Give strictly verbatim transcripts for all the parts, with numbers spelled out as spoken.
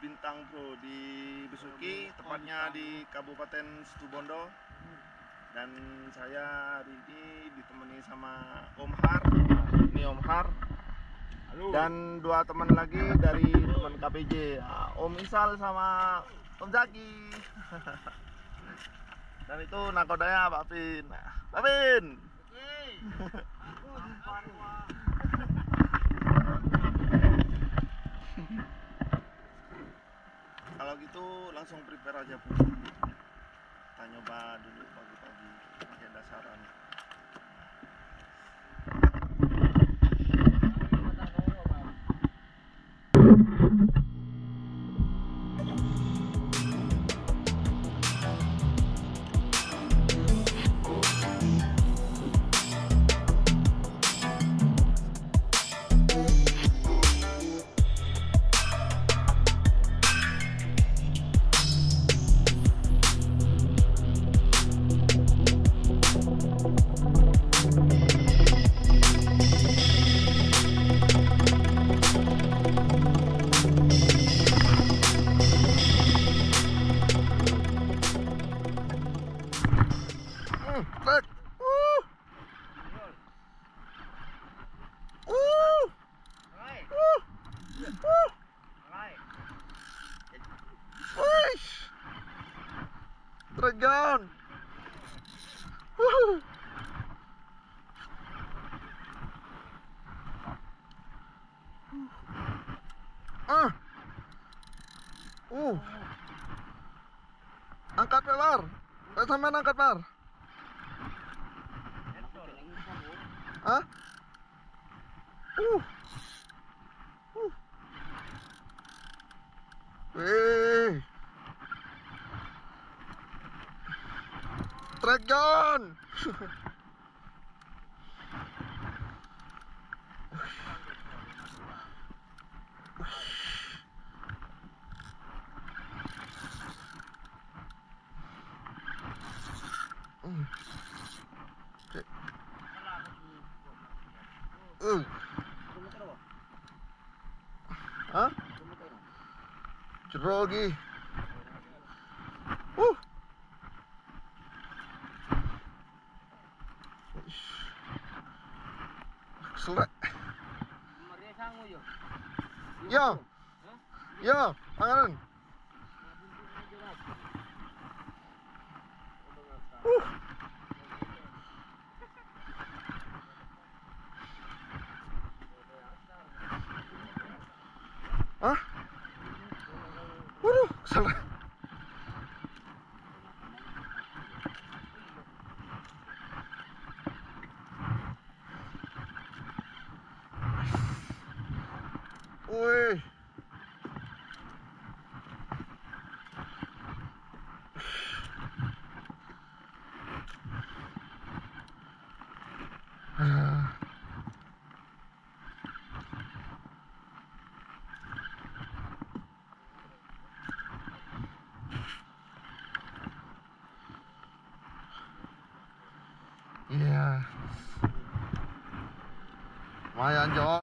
Bintang Bro di Besuki, tepatnya di Kabupaten Situbondo. Dan saya hari ini ditemani sama Om Har. Ini Om Har. Halo. Dan dua teman lagi dari teman K P J, Om Isal sama Om Zaki. Dan itu nakodanya Pak Pin. Pak Pin. Kalau gitu langsung prepare aja, Bu. Kita nyoba dulu pagi-pagi pakai dasaran. Dragon. Woo. Ah. Uh. Angkat pelar. Saya sampean angkat par. Hah? Uh. Uh. Wih. Dragon. Uh. Hah? Jerogi. Uh. Selek. Yo. Yo, panganan. Uh. Hah? Waduh, selek. Wih. Iya. Lumayan, Jok.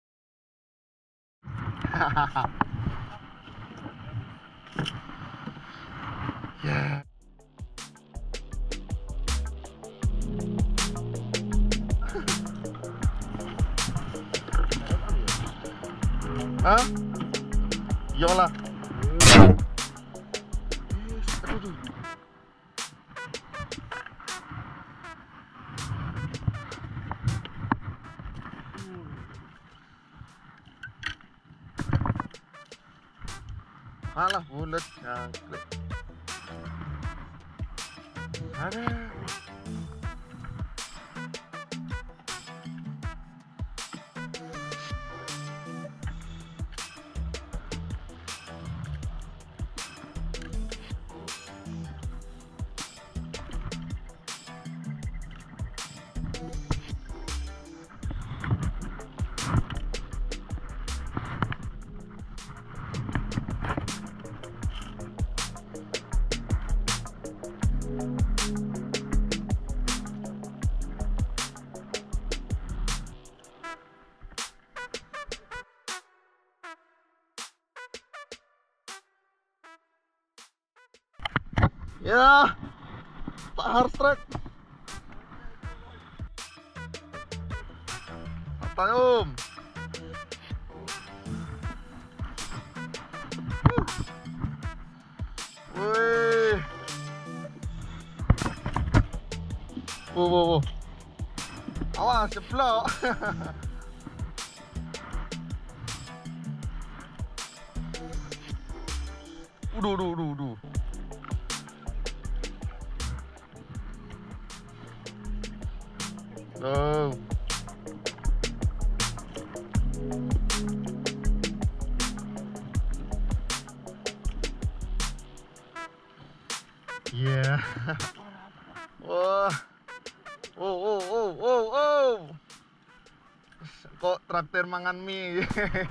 Ya. Hah? Yolah. Aduh. Alah, bulat jangkrik. Ada. Ya, tak hard strike. Apa Om? Wih. Wow, wow, wow. Awas, jeblok. Uduh, uduh, uduh, uduh. Oh. Yeah. Wah. Oh, oh, oh, oh, oh. Kok traktir mangan mie.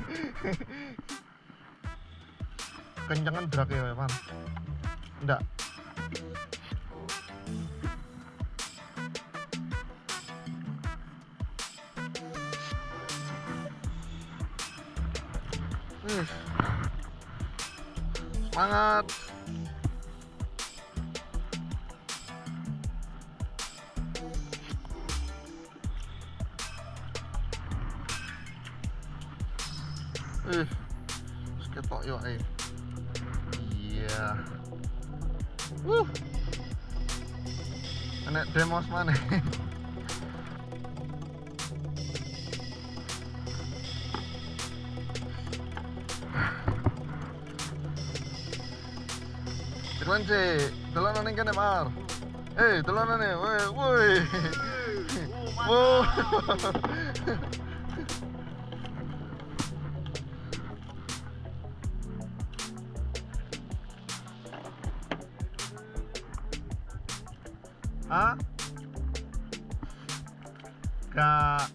Kencengan drak ya, Pan? Enggak. Uh. Semangat. Eh, ketok yuk ayo. Iya. Wuh. Enak demos mana? Cuman sih, telan neng kene mar. Eh, telan neng, woi, woi. Wow. Hah? Gak.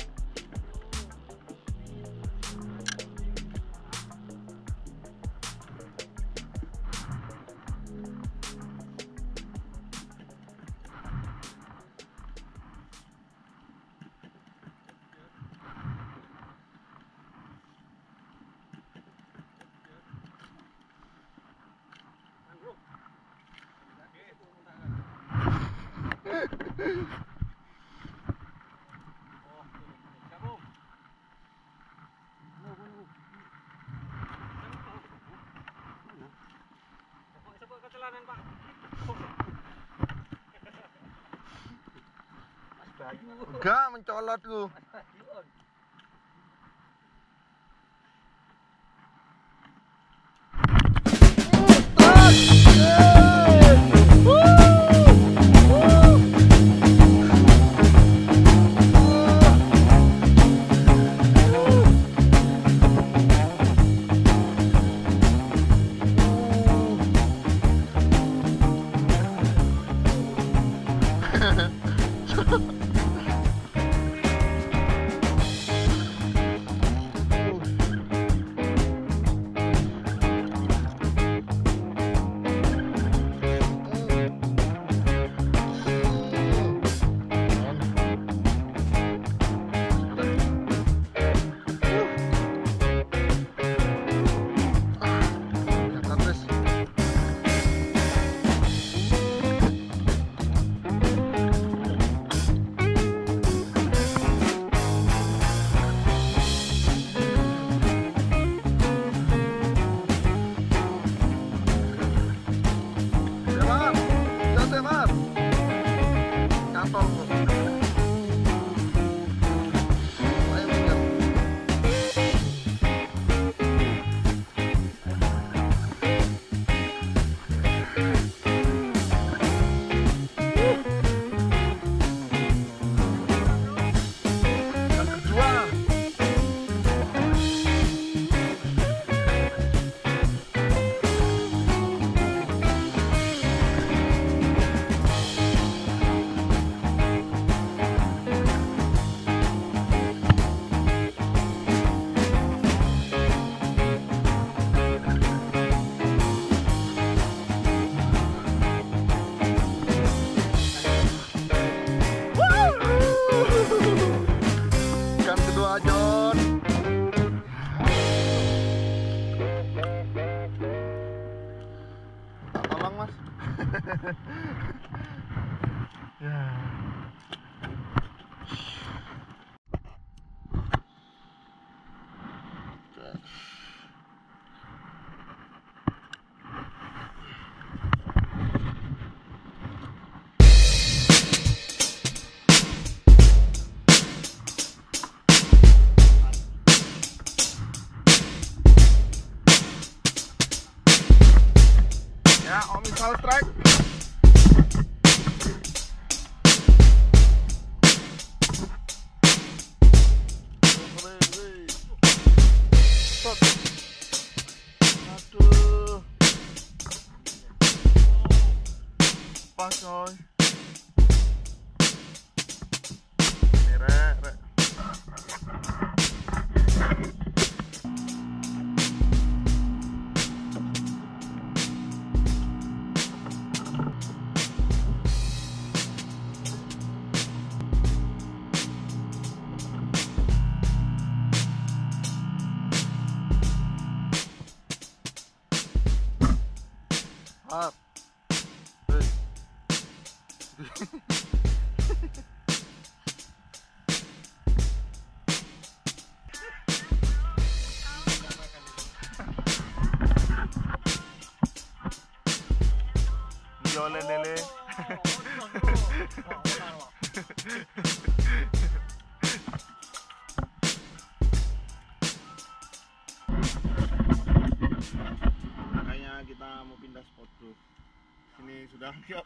Enggak mencolot lu. gampang coy. Ini rek, rek. Up. Hey. Jole lele. Kayaknya kita mau pindah spot bro. Sini sudah siap.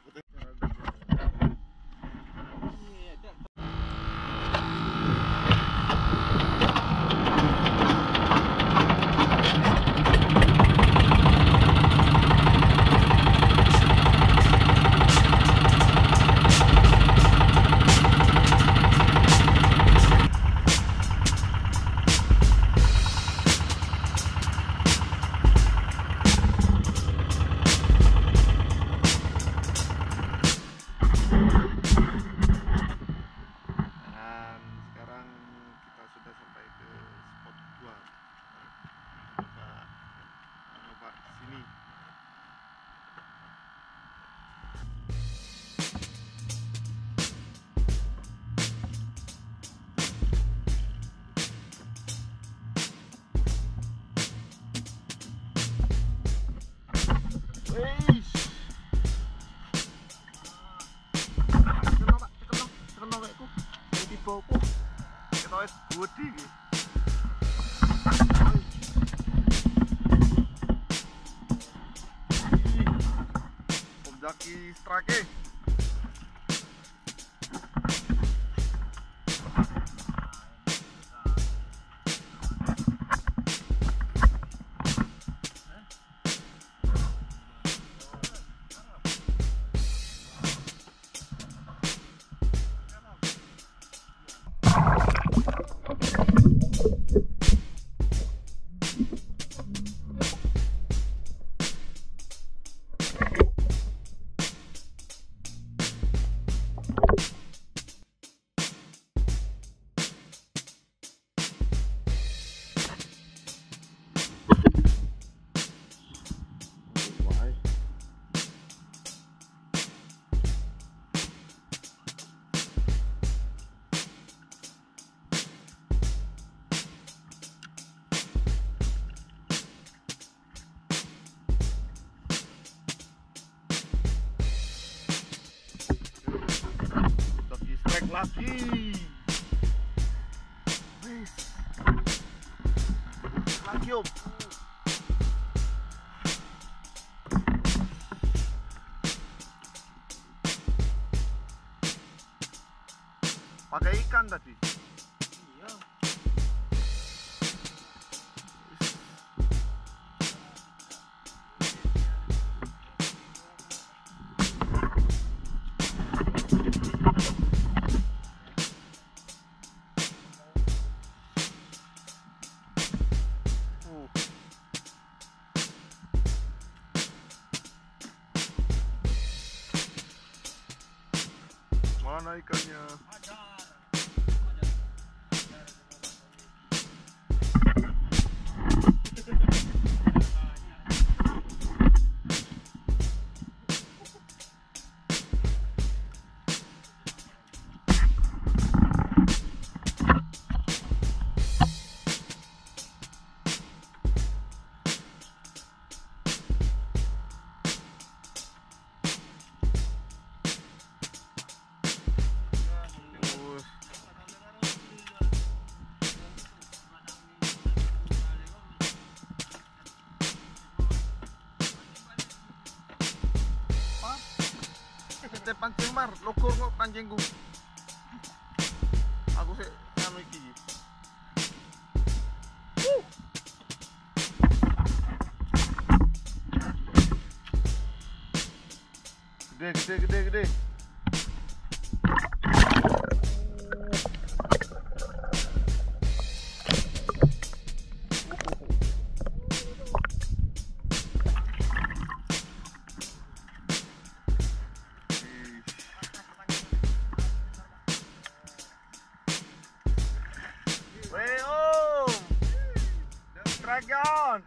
Jaki strike. Lagi wis lagi om pakai ikan tadi. Iya. Mana ikannya? Pancing mar, lokur kok pancingku. Aku sih anu iki. Uh. Gede. Gede, gede, gede, gede. Wey om, dragon.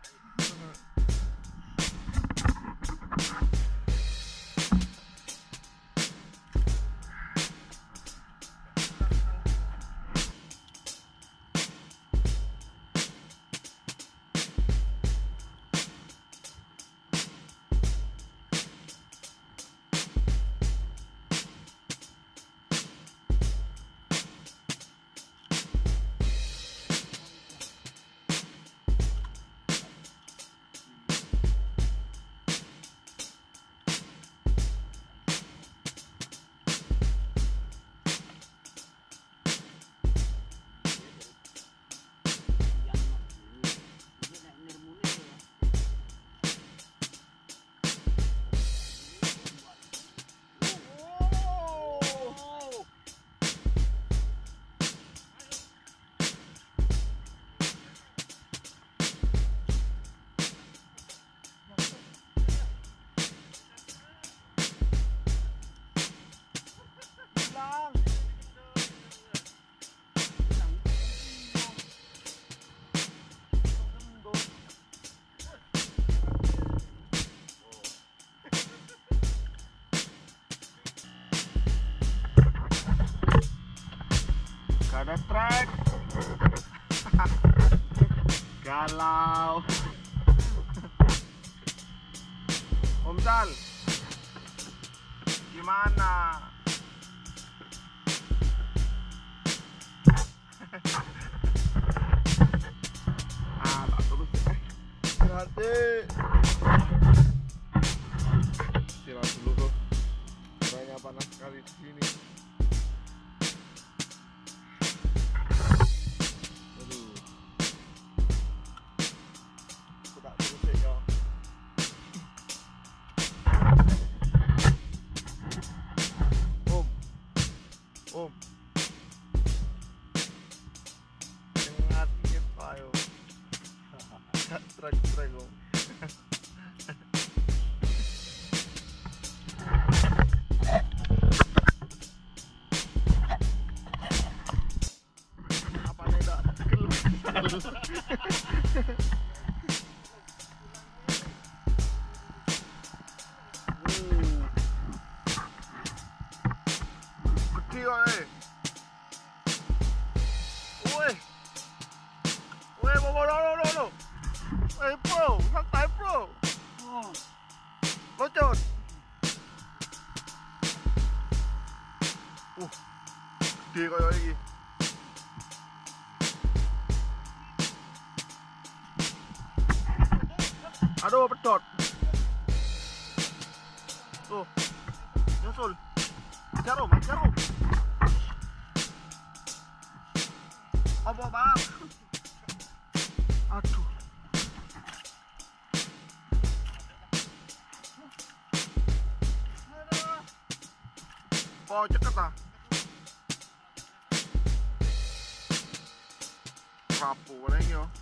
Gak ada strike. Galau. Om Sal, gimana? Ah, tak terus. Hati. Istirahat dulu tuh. Orangnya panas sekali di sini. Om, jangan dingin payo, gak strike-strike om. Apa nih tak keluar? Woi, woi, woi, bawa lo lo lo, woi bro, santai bro, locot, uh, gede kayak ini, aduh pedot, tuh, nyusul, jarum, jarum. Apa bang? Aduh. Oh ceket ah. Rapuh lagi yo.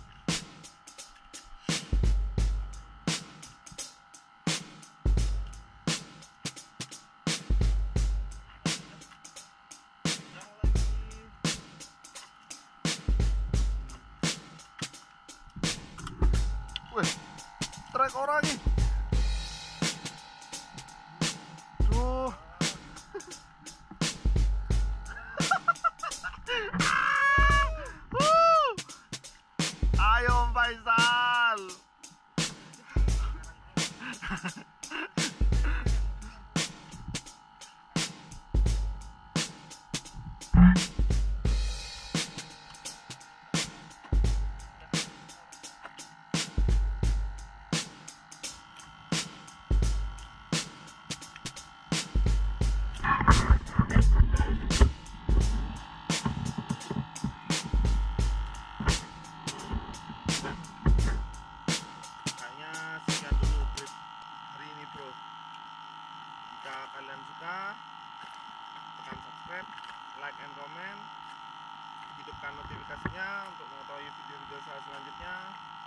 Wih, trek orang nih. Tuh. Ayo Om Faisal. Kayaknya sekian dulu trip hari hidupkan notifikasinya untuk mengetahui video-video saya selanjutnya.